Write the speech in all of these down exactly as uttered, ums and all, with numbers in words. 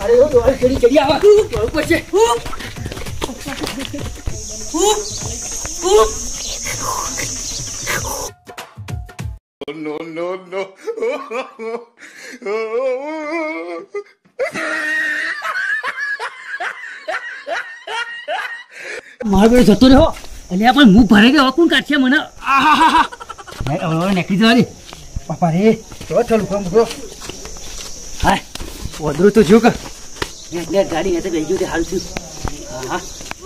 અરે ઓ દોડ ચડી ચડી આવા દોડ પડશે No, no, no. મારો બેટો જતો રહ્યો અને આ પણ મુખ ભરાઈ ગયો કોણ કાઢશે મને આહાહા હવે નીકળી જવા દે બાપા રે તો ચાલુ કામ કરો હા વધુ તો જો કે ને ગાડી ને તો ગઈ ગયું તે હાલ છું હા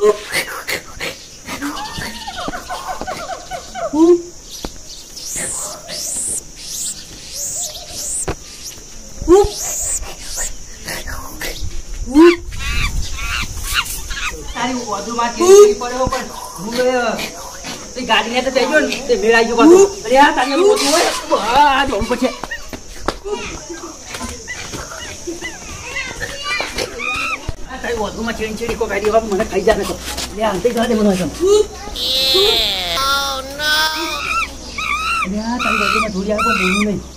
ગાડી ને તો જઈ ગયો ને તે મેળાઈ ગયો પાછો અરે આ તારી મોટું હોય આ જોવું પડશે આ તારી વધુમાં ચેડી ચેડી કો ગાડી હવે મને ખાઈ જાય તો લે આંતે ગાડી મને છે ઓ નો અરે આ તારી વધુમાં થોડી આ કોઈ બોલું નહીં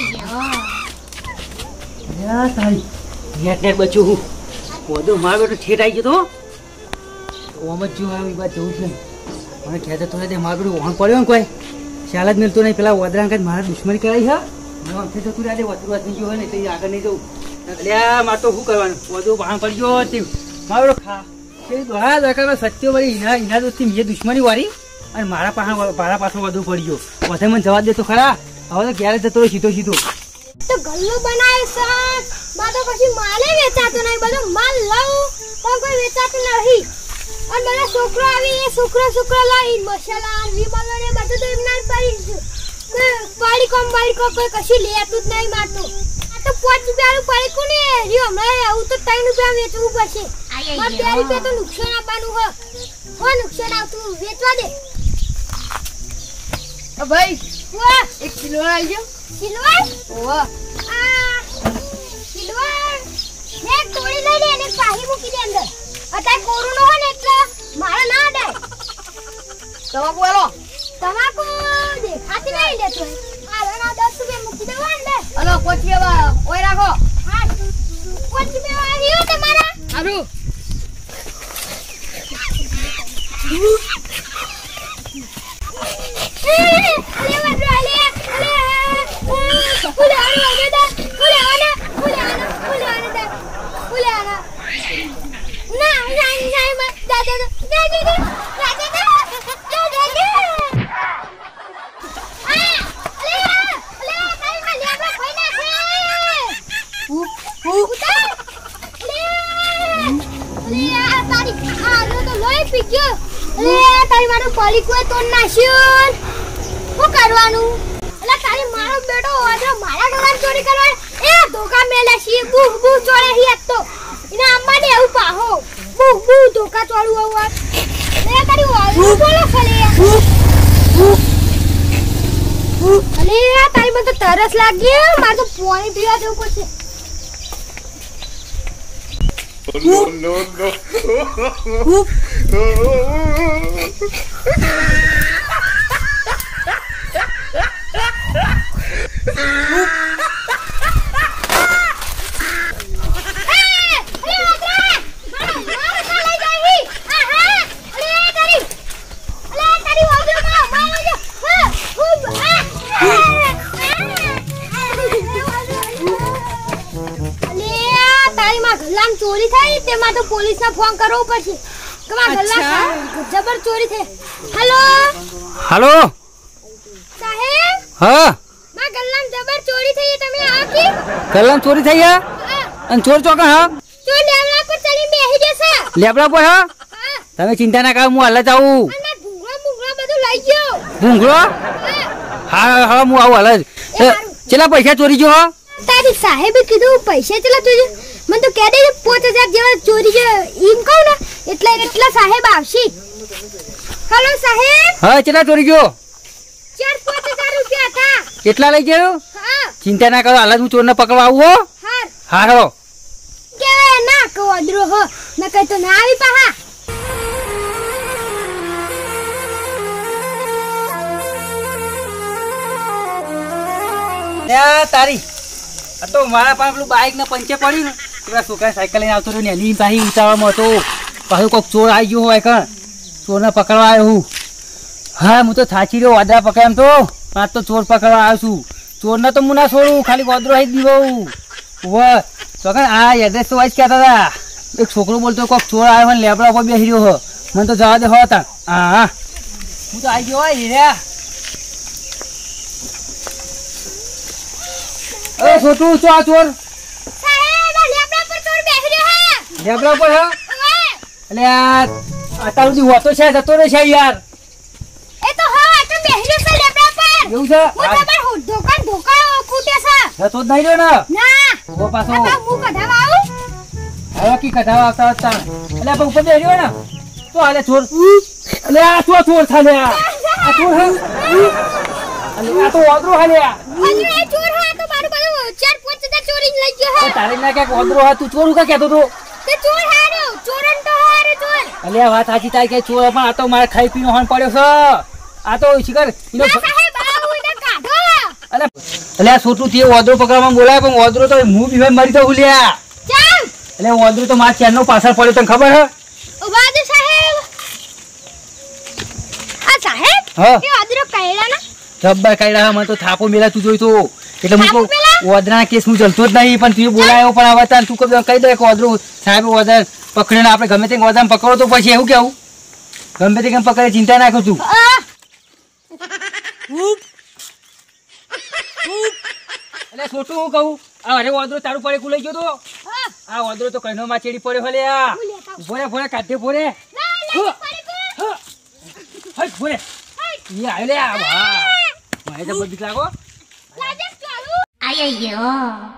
અરે આ તારી નેટ નેટ બચ્યું હું વધુ મારો બેટો ઠેઠ આવી ગયો તો ઓમ જ જો આવી વાત જવું છે મને કહેતો તો તે મારું વહણ પડ્યો ને કોઈ ખ્યાલ જ મિલતો નહીં પેલા વદરાંક જ મારા દુશ્મની કરાઈ હા હું આમથી જતું રહ્યા વતરું વાત નહીં ગયો ને તે આગળ નહીં જવું એટલે મારે તો શું કરવાનું વધુ વહણ પડ્યો તે મારો ખા તે ઘણા દરકાર સત્યો વળી ઈના ઈના દોસ્તી મેં દુશ્મની વાળી અને મારા પાસે મારા પાછળ વધુ પડી ગયો વધે મને જવાબ દે તો ખરા હવે તો ક્યારે જતો સીધો સીધો તો ગલ્લો બનાવે સાત બાદો પછી માલે વેચાતો નહીં બધો માલ લાવ પણ કોઈ વેચાતો નહીં અને બધા છોકરો આવી એ છોકરો છોકરો લાવી મસાલા વિમલો ને બધું તો એમના પડી પાડી કોમ પાડી કો કોઈ કશી લેતું જ નહીં મારતું આ તો પાંચ રૂપિયાનું પડી કોને રહ્યો હમણાં આવું તો ત્રણ રૂપિયા વેચવું પડશે મારે બે રૂપિયા તો નુકસાન આપવાનું હો હો નુકસાન આવતું વેચવા દે આ ભાઈ વાહ એક કિલો આવજો સિલ્વર ઓવા આ સિલ્વર ને તોડી લઈ લે અને પાહી મૂકી દે અંદર અત્યારે કોરોનો હોય ને એટલે મારે ના અડાય તમાકુ આલો તમાકુ દેખાતી નહીં લેતો આ ના દસ રૂપિયા મૂકી દેવા ને આલો કોચિયા ઓય રાખો હા કોચી બે આવ્યો તમારા સારું પાલી કોઈ તોડ નાખ્યું શું કરવાનું એટલે તારી મારો બેટો વાદરો મારા ઘર ચોરી કરવા એ ધોકા મેલે છે બુ બુ ચોરે હી તો ઇને અમ્માને એવું પાહો બુ બુ ધોકા ચોરું આવ લે તારી વાદરો બોલો ખલે અલે તારી મને તો તરસ લાગી માર તો પાણી પીવા જવું પડશે No, no, no. ચોરી થઈ તેમાં તો પોલીસને ફોન કરવો પડશે કે માં ગલ્લા જબર ચોરી થઈ હેલો હાલો સાહેબ હા માં ગલ્લામ જબર ચોરી થઈ તમે આ કી ગલ્લામ ચોરી થઈ હે અને ચોર ચોકણ હા તો લેબડા પર ચડી બેહી જશે લેબડા પર હા તમે ચિંતા ના કરો હું હાલ જ આવું અને ભૂંગળો ભૂંગળો બધું લઈ ગયો ભૂંગળો હા હા હું આવું હાલ જ ચેલા પૈસા ચોરી જો હા તારી સાહેબે કીધું પૈસા ચલા ચોરી મને તો કહે દે પાંચ હજાર જેવા ચોરી છે એમ કહું ને એટલે એટલા સાહેબ આવશે હેલો સાહેબ હા ચેલા ચોરી ગયો ચાર પાંચ હજાર રૂપિયા હતા કેટલા લઈ ગયો હા ચિંતા ના કરો હાલ જ હું ચોરને પકડવા આવું હો હા હા હેલો કે ના કહો અદરો હો ન કહે તો ના આવી પાહા તારી તો મારા પાસે પેલું બાઈક ને પંચે પડ્યું ને પેલા છોકરા સાયકલ લઈને આવતો રહ્યો ને એની પાછી ઉતાવળમાં હતો. પાછું કોઈક ચોર આવી ગયો હોય કણ ચોરને પકડવા આવ્યો હું. હા હું તો થાચી રહ્યો વાદળા પકડે એમ તો આજ તો ચોર પકડવા આવ્યો છું. ચોરને તો હું ના છોડું ખાલી વાદળો આવી દીવો વાહ તો કણ આ એડ્રેસ તો વાઈસ કહેતા હતા. એક છોકરો બોલતો કોઈક ચોર આવ્યો હોય ને લેબડા ઉપર બેસી રહ્યો હો મને તો જવા દે હો હતા. હા હા હું તો આવી ગયો હોય હીર્યા. અરે છોટું ચો આ ચોર સાહેબ આ લેબડા પર ચોર બેહી રહ્યો હે. લેબડા ઉપર હા ઓવે. એટલે આ અત્યાર સુધી હોતો છે જતો રહે છે યાર. એ તો હા આ તો બેહી રહ્યો છે લેબડા પર. એવું છે હું તમાર હો ધોકા ધોકા ફૂટે છે. જતો જ નહીં રહ્યો ને ના ઓ પાછો આ હું કઢાવા આવું. હવે કી કઢાવા આવતા હતા એટલે આપણે ઉપર બેસી રહ્યો ને તો હાલે ચોર. એટલે આ તો ચોર થાલે આ આ ચોર હે એટલે આ તો વાદરો હાલે આ હજુ એ ચોર હા તો મારું બધું ચાર પાંચ હજાર ચોરી લઈ ગયો હે. તારે ના કે વાદરો હા તું ચોર કા કહેતો તો તે ચોર હારો ચોરન તો હારો ચોર. એટલે આ વાત સાચી થાય કે ચોર પણ આ તો મારે ખાઈ પીનો હોન પડ્યો છે. આ તો શિખર ઈનો ના સાહેબ આવું ને કાઢો. એટલે એટલે આ છોટું તે વાદરો પકડવામાં બોલાય પણ વાદરો તો હું બી મરી તો ઉલ્યા. ચાલ એટલે વાંદરો તો મારા ચેનનો પાછળ પડ્યો તને ખબર હે? ઉભા દે સાહેબ. આ સાહેબ હા એ વાદરો કઈડા ના જબ્બર કાઢ્યા મને તો થાપો મેલા તું જોઈ તો એટલે હું થાપો કહું મેલા? વાદરાના કેસ હું ચલતો જ નહીં પણ તું બોલાયો પણ આવે તાર તું કહી દે કે વાદરો સાહેબ વાદર પકડીને આપણે ગમે તે વાદરાને પકડો તો પછી એવું કેવું ગમે તે કેમ પકડે ચિંતા ના કર તું. આ એટલે છોટું હું કહું આ અરે વાદરો તારું પડે કુલાઈ ગયો તો હા આ વાદરો તો કઈનો માં ચેડી પડ્યો હલે આ હું લેતા આવું. ભોરે ભોરે કાઢે ભોરે ના લે પડી ગયો. હટ ભોરે એ આયો લે આ વાહ મને તો બધી લાગો લાજે ચાલુ.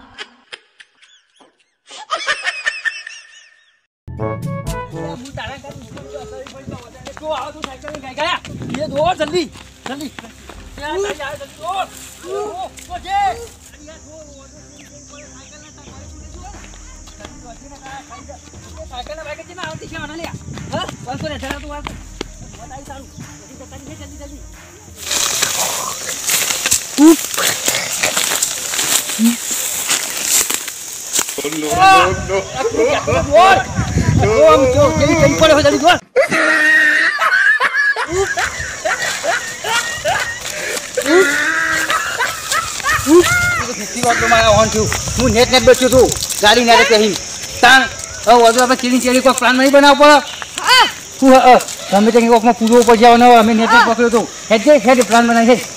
હું તારા ઘરે મૂકી દઉં, અસર પડી તો વધારે. જો આવો તું સાયકલ લઈને ગાય ગયા. એ દો જલ્દી જલ્દી ત્યાં જલ્દી આવો, જલ્દી દો. ઓ, ઓ, જે. અરે યાર, જો, ઓર્ડર કરી દે, કોઈ સાયકલ ના તારે શું લેજો? જલ્દી વચ્ચે ના કાંઈ ખાઈ જા. એ સાયકલ ના બાઈક છે ને આવતી છે મને લે. હા, વાંધો નહીં, જરા તું વાંધો. વધારે સારું. જલ્દી જતા જલ્દી જલ્દી જલ્દી. Oh, no, no, no. બોલ. ઓ, આમ જો, કેવી કેવી પડે હોય જલ્દી બોલ. હું નેટ નેટ બેઠું છું ગાડી નેટ કહી તાણ હવે વધુ આપણે ચીડી ચીડી કોઈ પ્લાન નહીં બનાવવો પડે. શું ગમે તે કોકમાં પૂરવો પડશે અમે નેટ નેટ પકડ્યો તો હેડ હેડ પ્લાન બનાવી છે.